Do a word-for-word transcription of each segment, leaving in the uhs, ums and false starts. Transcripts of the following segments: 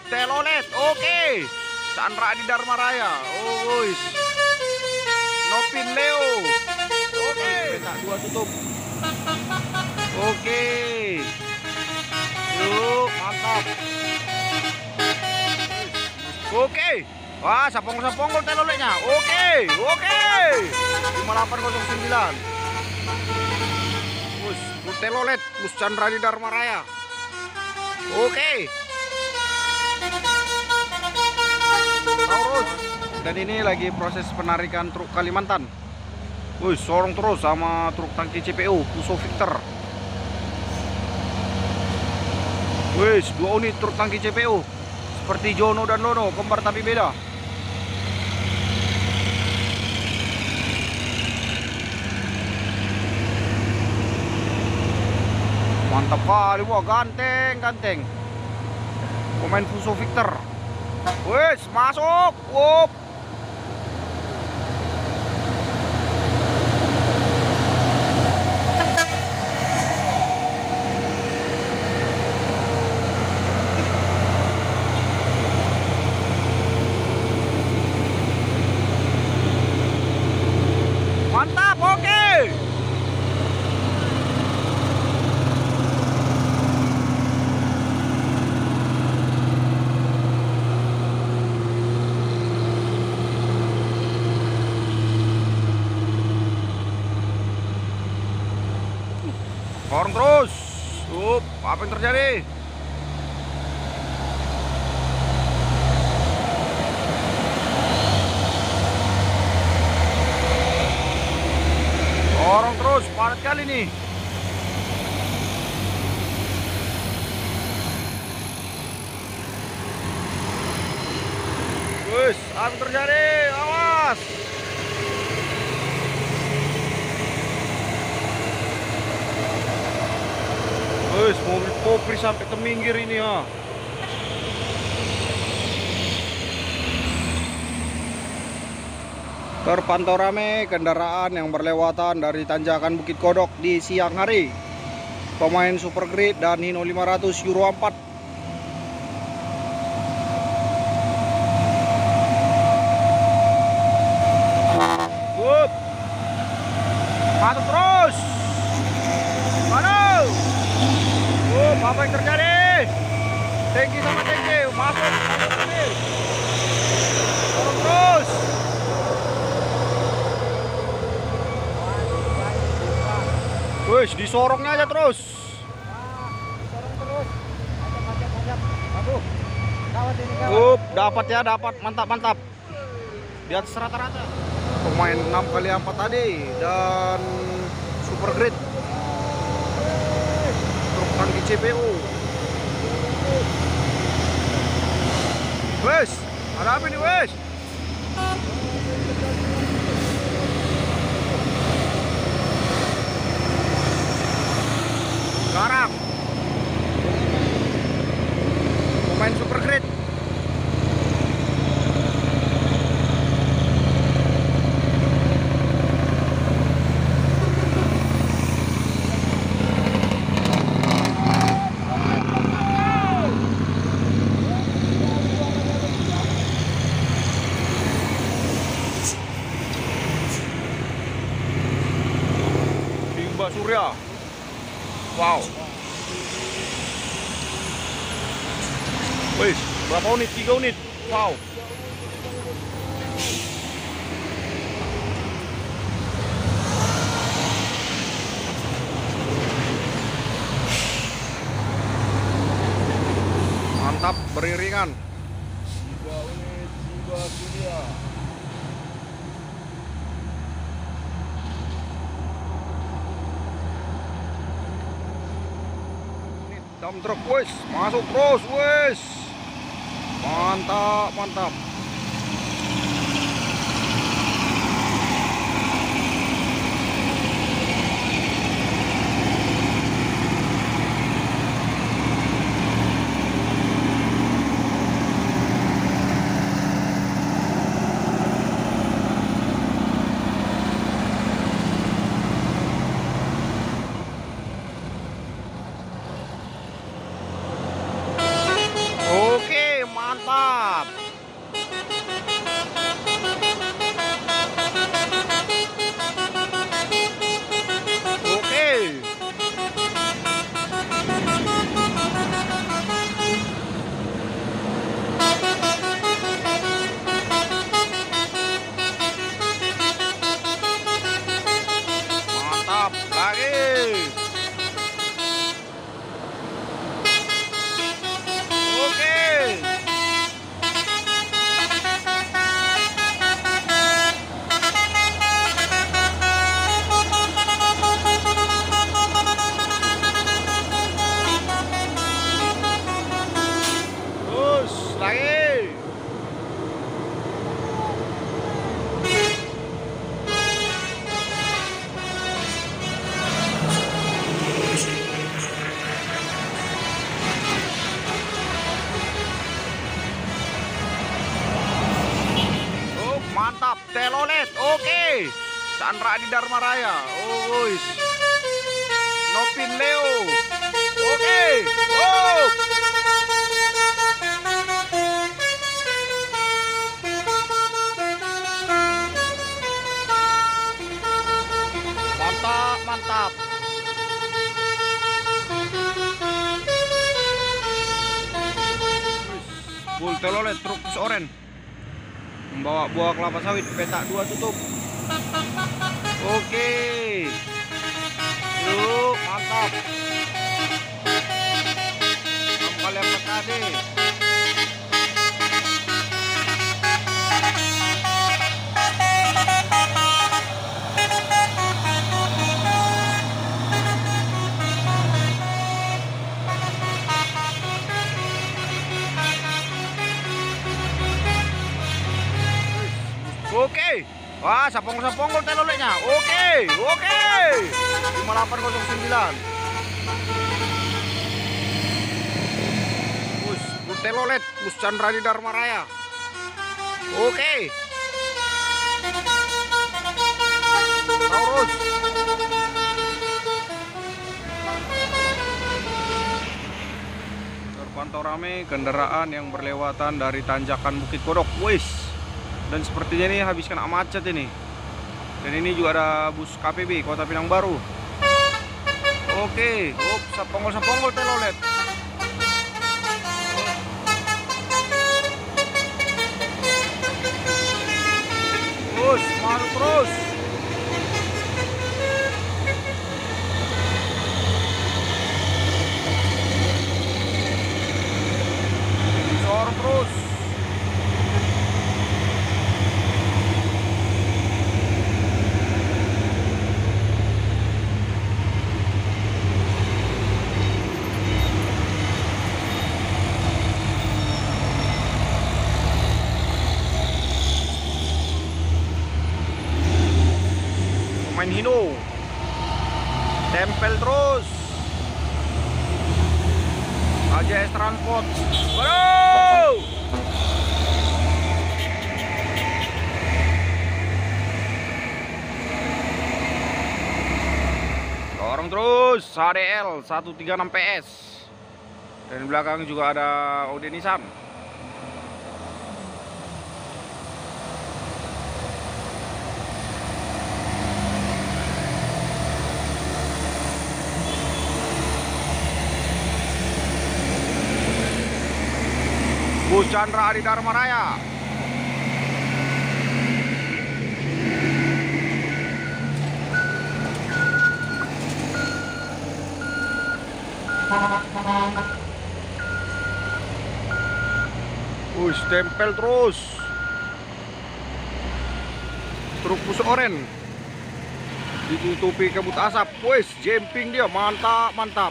telolet. Oke. Chandra di Dharma Raya. Oh, wis. Nopin Leo. Oke. Beta dua tutup. Oke. Yuk, mantap. Oke. Wah, sapong-sapong teloletnya. Oke. Oke. lima delapan nol sembilan. Bus, bus telolet, bus Chandra di Dharma Raya. Oke. Taurus. Dan ini lagi proses penarikan truk Kalimantan. Wih, sorong terus sama truk tangki C P U Fuso Victor. Wih, dua unit truk tangki C P U. Seperti Jono dan Lono, kembar tapi beda. Mantap kali, wah, ganteng, ganteng. Pemain Fuso Victor. Wih, masuk. Wup. Mantap, oke. Horn terus. Up, apa yang terjadi? Dorong terus, padat kali nih. Wes, apa yang terjadi? Awas. Wes, mobil Popri sampai ke minggir ini ya. Terpantau ramai kendaraan yang berlewatan dari tanjakan Bukit Kodok di siang hari. Pemain Super Grid dan Hino lima ratus Euro empat. Wup. Masuk terus. Mana? Wup, apa yang terjadi? Tangki sama tangki masuk. Masuk terus. Wih, disorongnya aja terus. Sorong terus. Ajak, ajak, ajak. Aduh. Kawat ini kawat. Up, dapat ya, dapat. Mantap, mantap. Di atas rata-rata. Pemain enam kali empat tadi dan Super Grid. Truk tangki C P U. Wes, ada apa nih, wes? Sekarang pemain Super Grid. Timba Surya. Wow. Wih, berapa unit? Tiga unit. Wow. Mantap, beriringan. Tiga unit Jiwa Surya. Dump truck, wes, masuk terus, wes. Mantap, mantap. Telolet. Oke. Chandra di Dharma Raya. Oh, guys. Nopin Leo. Oke. Oh. Mantap, mantap. Full Telolet truk pus oren membawa buah kelapa sawit petak dua tutup. Oke, yuk mantap. enam kali yang P K D. Oke. Wah, sapong-sapong teloletnya. Oke, oke. lima delapan nol sembilan. Bus, bus telolet, bus Chandra di Dharma Raya. Oke. Taurus. Terpantau ramai kendaraan yang berlewatan dari tanjakan Bukit Kodok. Wis. Dan sepertinya ini habis kena macet ini. Dan ini juga ada bus K P B Kota Pinang Baru. Oke, op, sapongol-sapongol telolet. Terus, masuk terus. Sorong terus. Main Hino, tempel terus. A J S Transport. Waduh. Dorong terus. H D L seratus tiga puluh enam P S. Dan di belakang juga ada Audi Nissan. Bus Chandra di Dharma Raya. Bus tempel terus. Truk pus oren ditutupi kabut asap. Wes, jumping dia, mantap, mantap.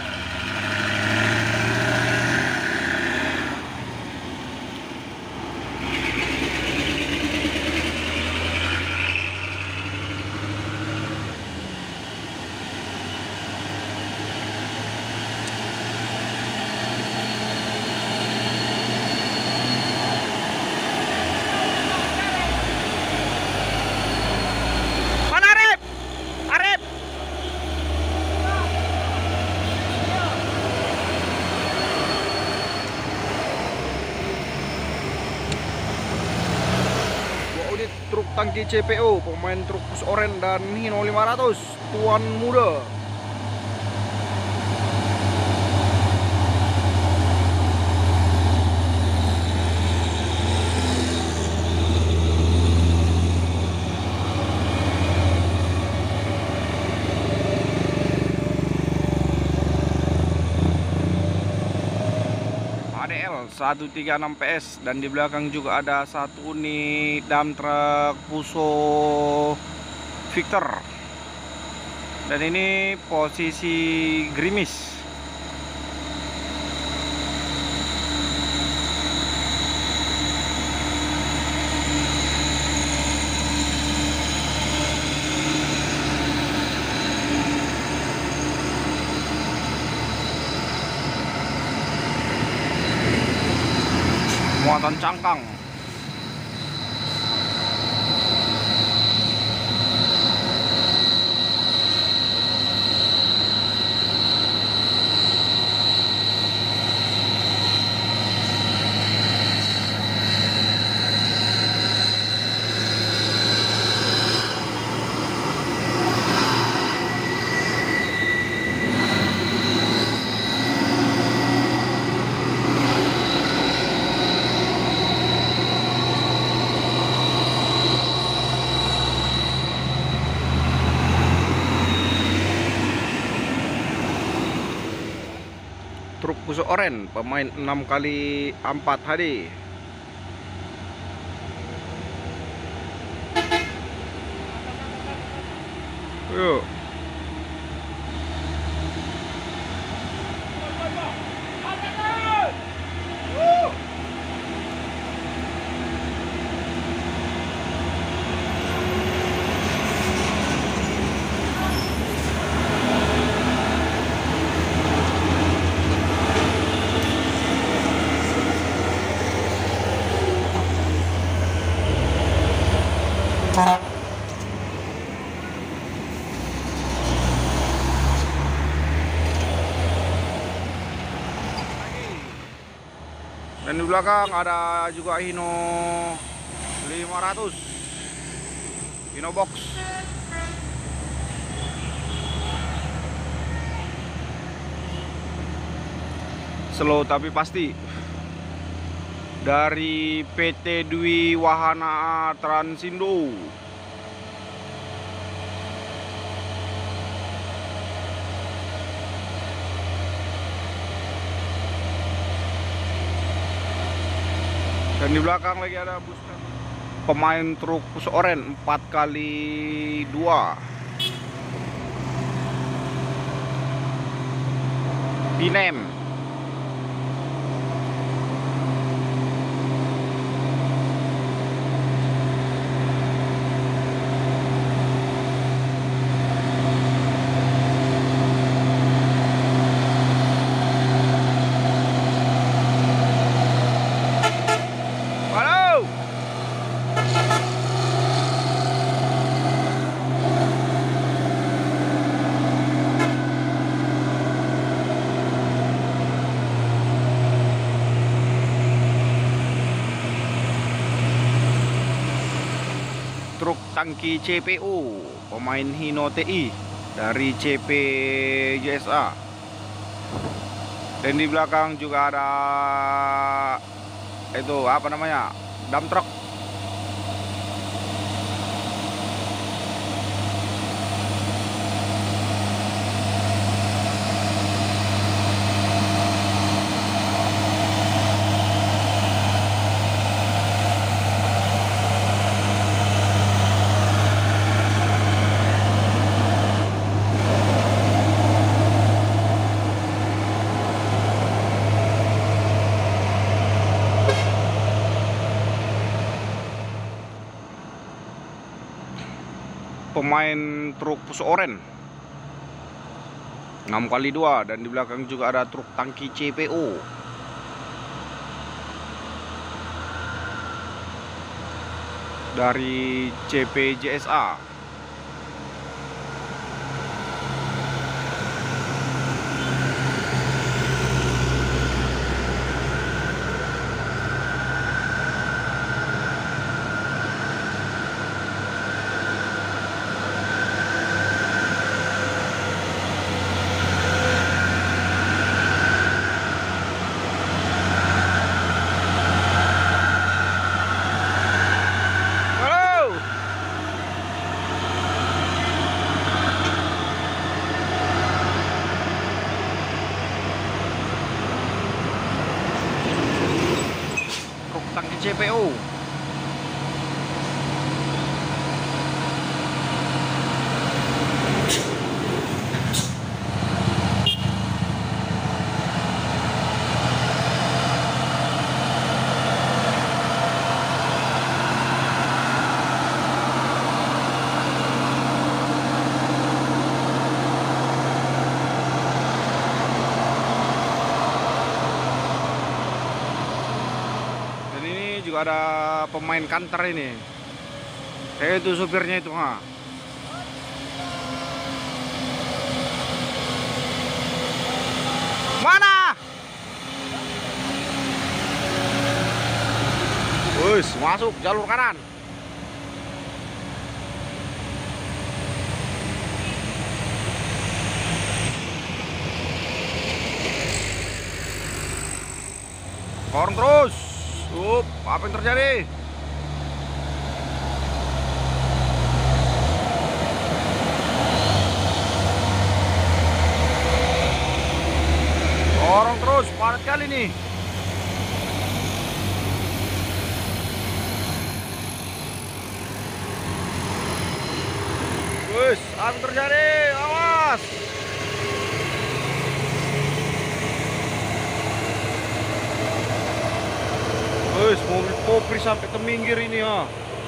Truk tangki C P O, pemain truk pus oren dan Hino lima ratus, tuan muda. seratus tiga puluh enam P S dan di belakang juga ada satu unit dump truck Fuso Victor. Dan ini posisi gerimis. Muatan cangkang. truk pusok oren, pemain enam kali empat H D. Yuk. Dan di belakang ada juga Hino lima ratus, Hino box. Slow tapi pasti. Dari P T Dwi Wahana Transindo. Dan di belakang lagi ada bus pemain truk pusok oren empat kali dua Binem. Truk tangki C P O pemain Hino T I dari C P J S A. Dan di belakang juga ada itu apa namanya, dump truck. Pemain truk pusok oren enam kali dua. Dan di belakang juga ada truk tangki C P O dari C P J S A. Tangki C P O. Juga ada pemain kantor ini. Saya itu supirnya itu, ha. Mana? Wus, masuk jalur kanan. Horn terus. Up, apa yang terjadi? Dorong terus. nih. Wes, apa terjadi? Awas. Wes, mobil Popri sampai teminggir ini ha.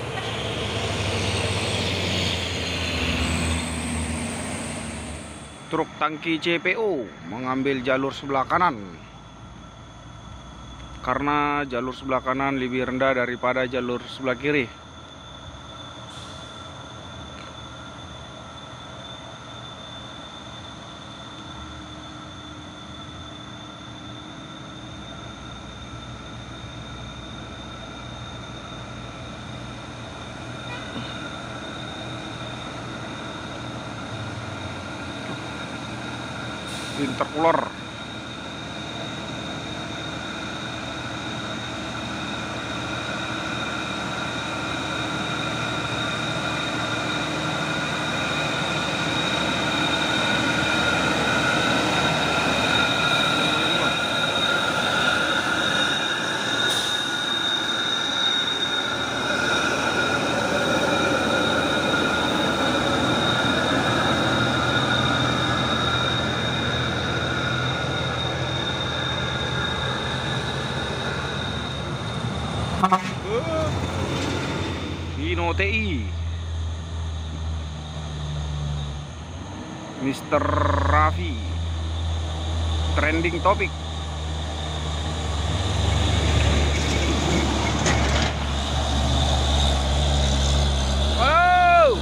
Truk tangki C P O mengambil jalur sebelah kanan karena jalur sebelah kanan lebih rendah daripada jalur sebelah kiri. Intercooler. Hino T I, Mister Raffi, trending topik. Wow.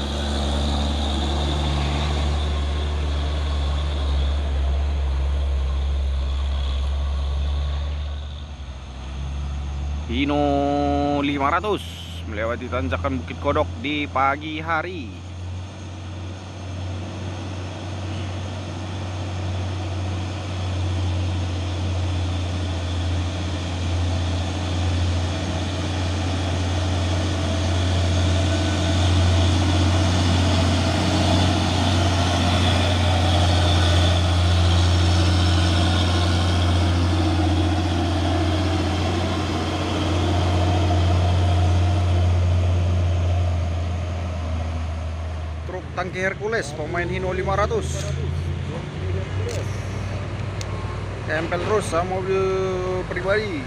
Hino lima ratus melewati tanjakan Bukit Kodok di pagi hari. Truk tangki Hercules pemain Hino lima ratus tempel terus sama mobil pribadi.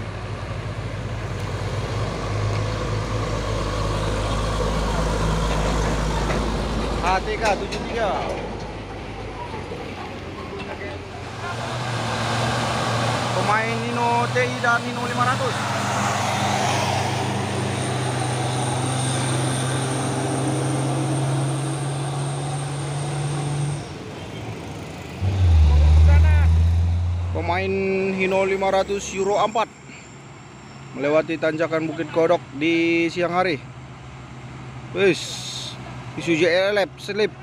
H T K tujuh tiga. Pemain Hino T I dan Hino lima ratus. Pemain Hino lima ratus Euro empat melewati tanjakan Bukit Kodok di siang hari. Wis, Isuzu Elep selip.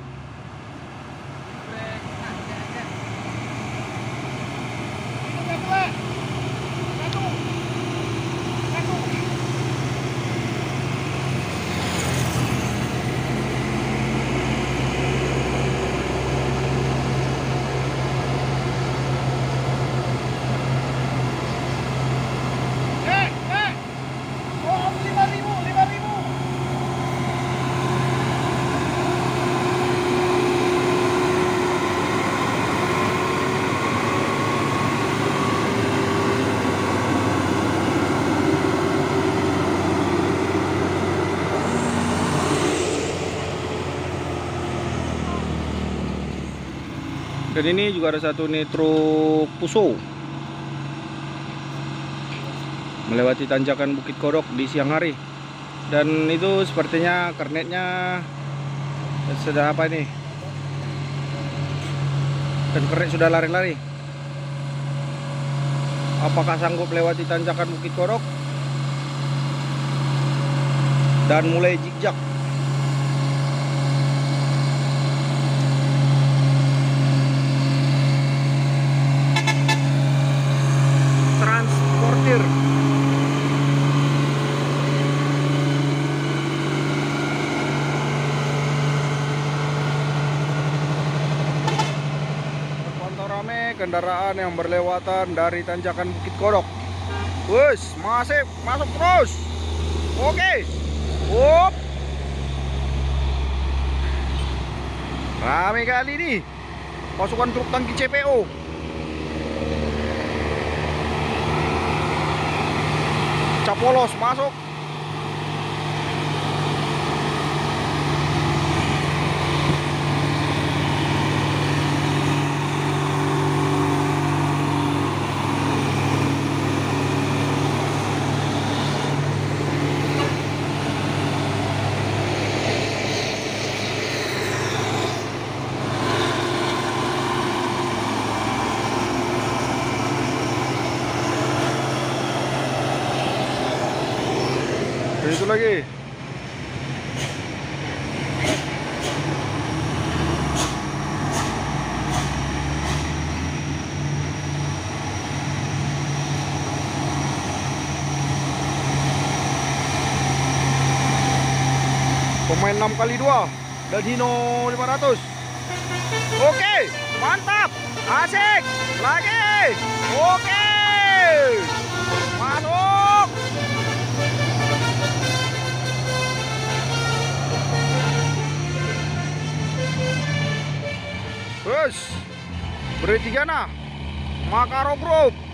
Dan ini juga ada satu nih truk Puso melewati tanjakan Bukit Kodok di siang hari. Dan itu sepertinya kernetnya sudah apa ini? Dan kernet sudah lari-lari. Apakah sanggup melewati tanjakan Bukit Kodok? Dan mulai zigzag. Transportir. kendaraan yang berlewatan dari tanjakan Bukit Kodok. Wes, masih masuk terus. Oke. Up. Rame kali ini pasukan truk tangki C P O. Capolos masuk. Itu lagi. Pemain enam kali dua dan Hino lima ratus. Oke, mantap. Asik. Lagi. Oke. Masuk. Bus, bertiga nah, Makaro Group.